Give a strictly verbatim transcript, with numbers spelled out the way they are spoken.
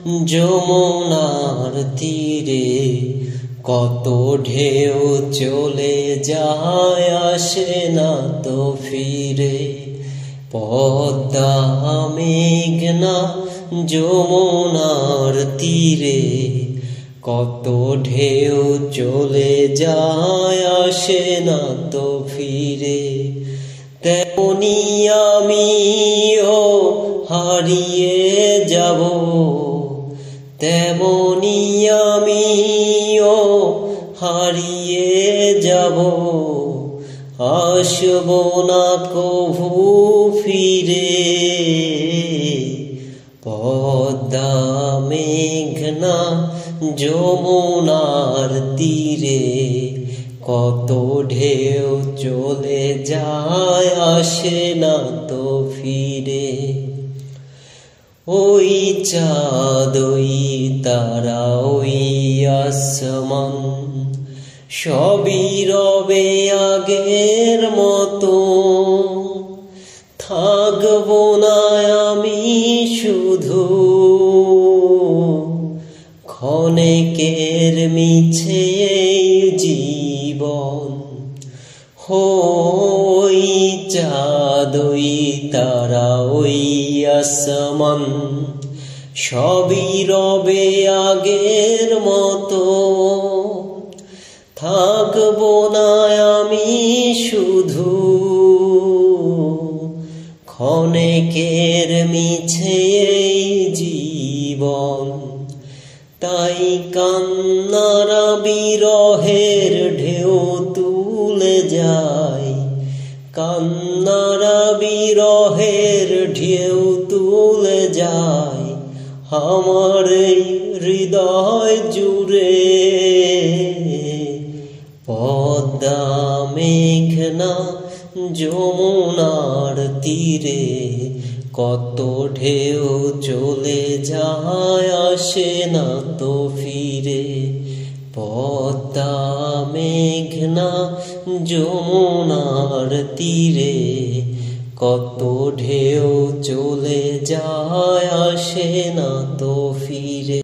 যমুনার তীরে কত ঢেউ চলে যায় আসে না তো ফিরে। পদ্মা মেঘনা যমুনার তীরে কত ঢেউ চলে যায় আসে না তো ফিরে। তেমনি আমিও হারিয়ে যাব, তেমনি আমিও হারিয়ে যাব, আসব না কভু ফিরে। পদ্মা মেঘনা যমুনার তীরে কত ঢেউ চলে যায় আসে না তো ফিরে। ওই চাঁদ ওই তারা ওই আসমান সবই রবে আগের মতো। থাকবো না আমি শুধু ক্ষণেকের মিছে জীবন। ওই চাঁদ ওই তারা ওই আসমান সবই রবে আগের মতো। থাকবো না আমি শুধু ক্ষণেকের মিছে জীবন। তাই কান্নারা বিরহের ঢেউ তুলে যায়, কান্নারা বিরহের ঢেউ তুলে যায় আমার হৃদয় জুড়ে। পদ্মা মেঘনা যমুনার তীরে কত ঢেউ চলে যায় আসে না তো ফিরে। পদ্মা মেঘনা যমুনার তীরে কত ঢেউ চলে যায় আসে না তো ফিরে।